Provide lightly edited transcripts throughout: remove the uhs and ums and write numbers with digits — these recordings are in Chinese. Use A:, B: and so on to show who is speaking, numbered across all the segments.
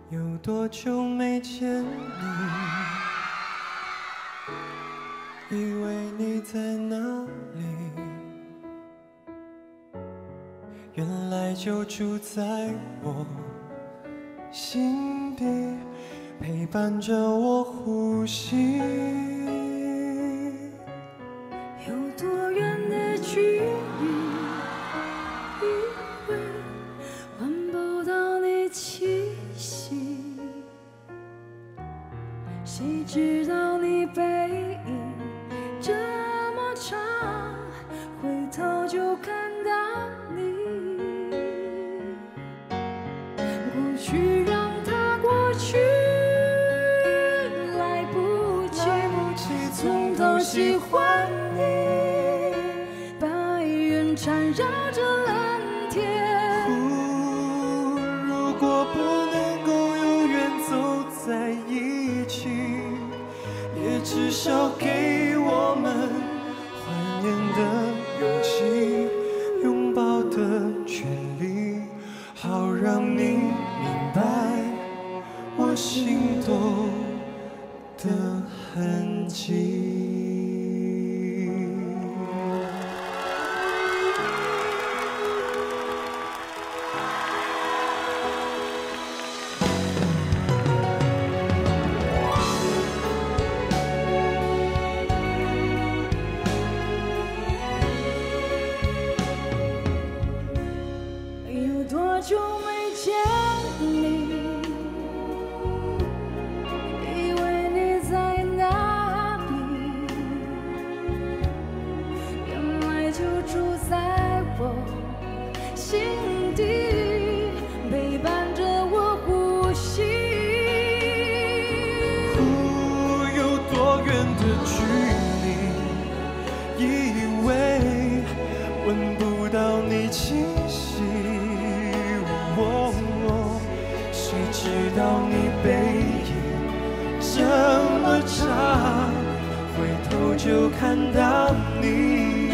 A: 有多久没见你？以为你在哪里？原来就住在我心底，陪伴着我呼吸。
B: 有多远的距离？以为闻不到你气息，谁知道你背影这么长，回头就看到你。过去让它过去，来不及从头喜欢你。白云缠绕着蓝天，
A: 如果不能够永远走在一起，也至少给我们怀念的勇气，拥抱的权利，好让你明白我心动的痕迹。
B: 有多久没见你？以为你在哪里？原来就住在我心底，陪伴着我呼吸。
A: 有多远的距离？以为闻不到你气息。谁知道你背影这么长，回头就看到你。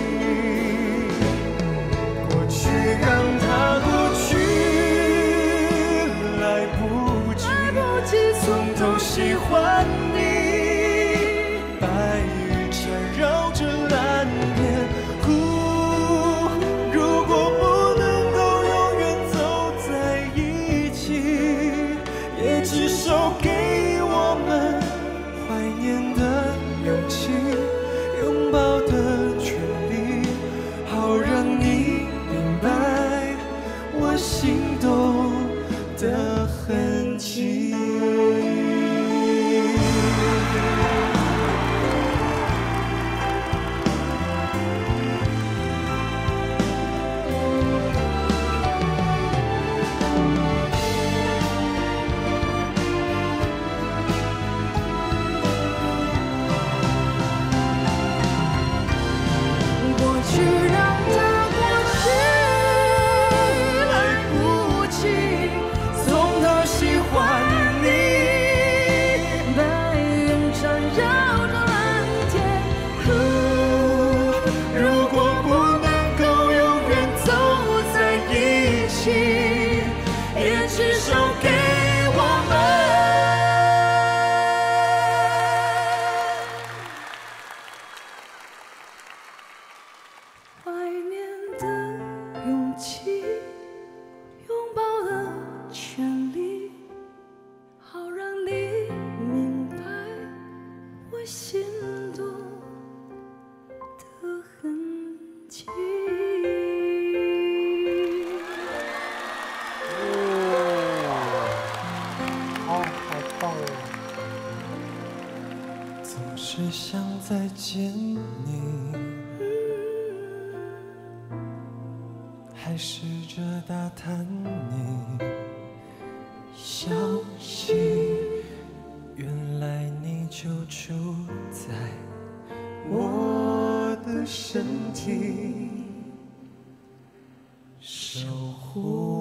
A: 过去让它过去，来不及从头喜欢你。白云缠绕着蓝天，如果不能够永远走在一起，也至少给我们怀念的勇气，拥抱的权利，好让你明白我心动的痕迹。
B: 过去让它过去，来不及从头喜欢你。白云缠绕着蓝天，如果不能够永远走在一起，也至少给我们怀念的勇气，拥抱的权利，好让你明白我心动的痕迹。
C: 好棒哦！
A: 总是想再见你，还试着打探你消息，原来你就住在我的身体，守护